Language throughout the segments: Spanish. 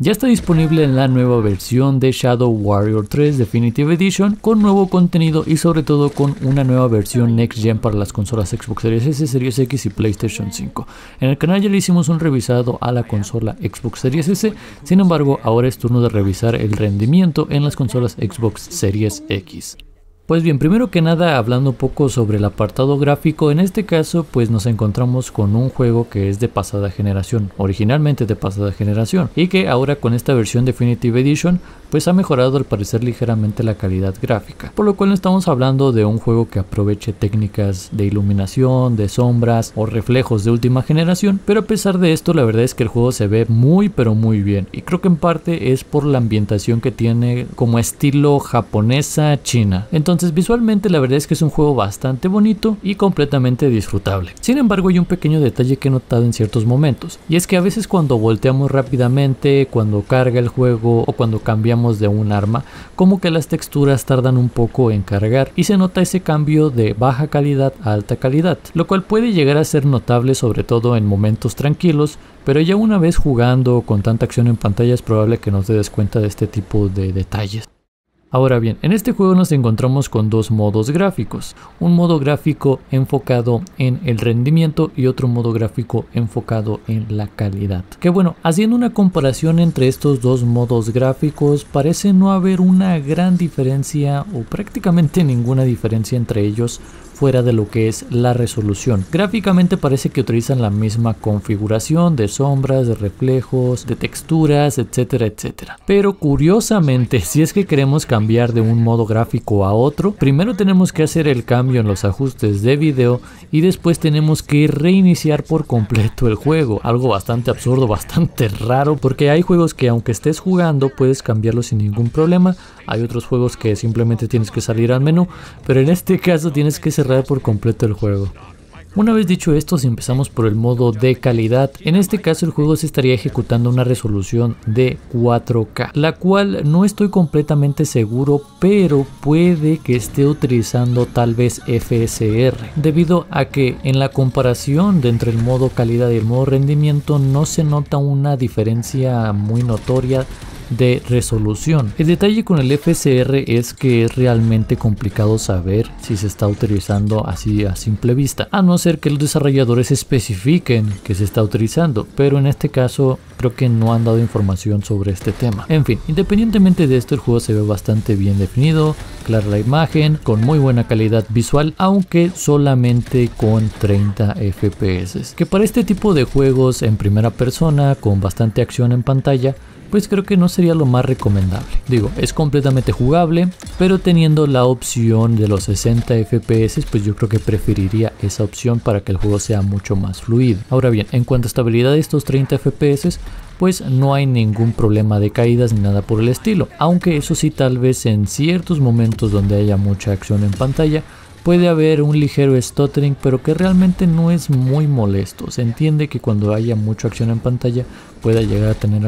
Ya está disponible en la nueva versión de Shadow Warrior 3 Definitive Edition con nuevo contenido y sobre todo con una nueva versión Next Gen para las consolas Xbox Series S, Series X y PlayStation 5. En el canal ya le hicimos un revisado a la consola Xbox Series S, sin embargo ahora es turno de revisar el rendimiento en las consolas Xbox Series X. Pues bien, primero que nada, hablando un poco sobre el apartado gráfico, en este caso pues nos encontramos con un juego que es de pasada generación, originalmente de pasada generación, y que ahora con esta versión Definitive Edition pues ha mejorado al parecer ligeramente la calidad gráfica, por lo cual no estamos hablando de un juego que aproveche técnicas de iluminación, de sombras o reflejos de última generación, pero a pesar de esto la verdad es que el juego se ve muy pero muy bien, y creo que en parte es por la ambientación que tiene como estilo japonesa china. Entonces visualmente la verdad es que es un juego bastante bonito y completamente disfrutable. Sin embargo hay un pequeño detalle que he notado en ciertos momentos, y es que a veces cuando volteamos rápidamente, cuando carga el juego o cuando cambiamos de un arma, como que las texturas tardan un poco en cargar y se nota ese cambio de baja calidad a alta calidad, lo cual puede llegar a ser notable sobre todo en momentos tranquilos, pero ya una vez jugando con tanta acción en pantalla es probable que no te des cuenta de este tipo de detalles. Ahora bien, en este juego nos encontramos con dos modos gráficos, un modo gráfico enfocado en el rendimiento y otro modo gráfico enfocado en la calidad. Que bueno, haciendo una comparación entre estos dos modos gráficos, parece no haber una gran diferencia o prácticamente ninguna diferencia entre ellos fuera de lo que es la resolución. Gráficamente parece que utilizan la misma configuración de sombras, de reflejos, de texturas, etcétera, etcétera. Pero curiosamente, si es que queremos cambiar de un modo gráfico a otro, primero tenemos que hacer el cambio en los ajustes de video y después tenemos que reiniciar por completo el juego. Algo bastante absurdo, bastante raro, porque hay juegos que aunque estés jugando puedes cambiarlo sin ningún problema. Hay otros juegos que simplemente tienes que salir al menú, pero en este caso tienes que cerrar por completo el juego. Una vez dicho esto, si empezamos por el modo de calidad, en este caso el juego se estaría ejecutando a una resolución de 4K, la cual no estoy completamente seguro, pero puede que esté utilizando tal vez FSR, debido a que en la comparación de entre el modo calidad y el modo rendimiento no se nota una diferencia muy notoria de resolución. El detalle con el FSR es que es realmente complicado saber si se está utilizando así a simple vista, a no ser que los desarrolladores especifiquen que se está utilizando, pero en este caso creo que no han dado información sobre este tema. En fin, independientemente de esto, el juego se ve bastante bien definido, clara la imagen, con muy buena calidad visual, aunque solamente con 30 FPS, que para este tipo de juegos en primera persona con bastante acción en pantalla pues creo que no sería lo más recomendable. Digo, es completamente jugable, pero teniendo la opción de los 60 FPS, pues yo creo que preferiría esa opción para que el juego sea mucho más fluido. Ahora bien, en cuanto a estabilidad de estos 30 FPS, pues no hay ningún problema de caídas ni nada por el estilo, aunque eso sí, tal vez en ciertos momentos donde haya mucha acción en pantalla puede haber un ligero stuttering, pero que realmente no es muy molesto. Se entiende que cuando haya mucha acción en pantalla pueda llegar a tener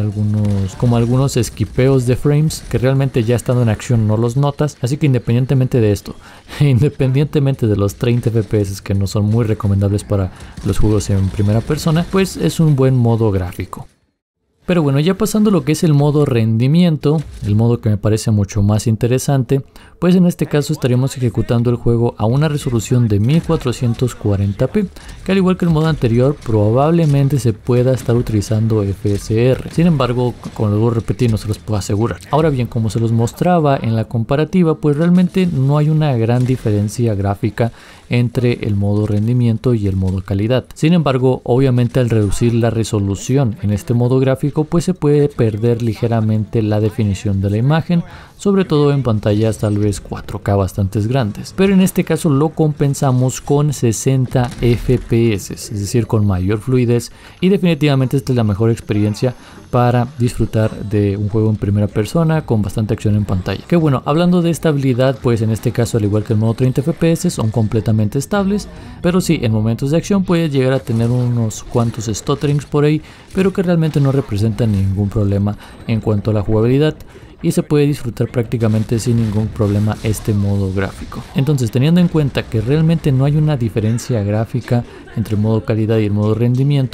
algunos esquipeos de frames que realmente ya estando en acción no los notas. Así que independientemente de esto, independientemente de los 30 FPS que no son muy recomendables para los juegos en primera persona, pues es un buen modo gráfico. Pero bueno, ya pasando lo que es el modo rendimiento, el modo que me parece mucho más interesante, pues en este caso estaríamos ejecutando el juego a una resolución de 1440p, que al igual que el modo anterior probablemente se pueda estar utilizando FSR. Sin embargo, como lo voy a repetir, no se los puedo asegurar. Ahora bien, como se los mostraba en la comparativa, pues realmente no hay una gran diferencia gráfica entre el modo rendimiento y el modo calidad. Sin embargo, obviamente al reducir la resolución en este modo gráfico, pues se puede perder ligeramente la definición de la imagen, sobre todo en pantallas tal vez 4K bastante grandes, pero en este caso lo compensamos con 60 FPS, es decir, con mayor fluidez, y definitivamente esta es la mejor experiencia para disfrutar de un juego en primera persona con bastante acción en pantalla. Que bueno, hablando de estabilidad, pues en este caso al igual que el modo 30 FPS son completamente estables, pero sí, en momentos de acción puede llegar a tener unos cuantos stutterings por ahí, pero que realmente no representan ningún problema en cuanto a la jugabilidad, y se puede disfrutar prácticamente sin ningún problema este modo gráfico. Entonces, teniendo en cuenta que realmente no hay una diferencia gráfica entre el modo calidad y el modo rendimiento,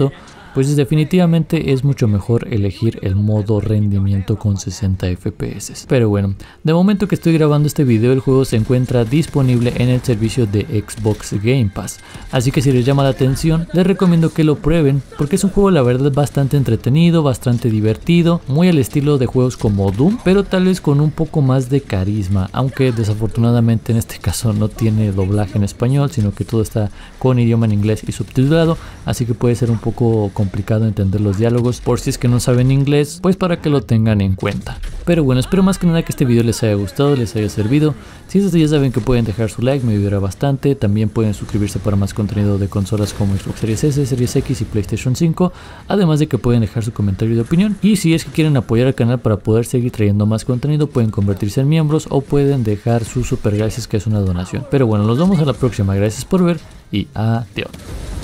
pues definitivamente es mucho mejor elegir el modo rendimiento con 60 FPS. Pero bueno, de momento que estoy grabando este video, el juego se encuentra disponible en el servicio de Xbox Game Pass, así que si les llama la atención les recomiendo que lo prueben, porque es un juego la verdad bastante entretenido, bastante divertido, muy al estilo de juegos como Doom, pero tal vez con un poco más de carisma, aunque desafortunadamente en este caso no tiene doblaje en español, sino que todo está con idioma en inglés y subtitulado, así que puede ser un poco complicado entender los diálogos por si es que no saben inglés, pues para que lo tengan en cuenta. Pero bueno, espero más que nada que este video les haya gustado, les haya servido. Si es así, ya saben que pueden dejar su like, me ayudará bastante. También pueden suscribirse para más contenido de consolas como Xbox Series S, Series X y PlayStation 5, además de que pueden dejar su comentario de opinión. Y si es que quieren apoyar al canal para poder seguir trayendo más contenido, pueden convertirse en miembros o pueden dejar su super gracias, que es una donación. Pero bueno, nos vemos a la próxima, gracias por ver y adiós.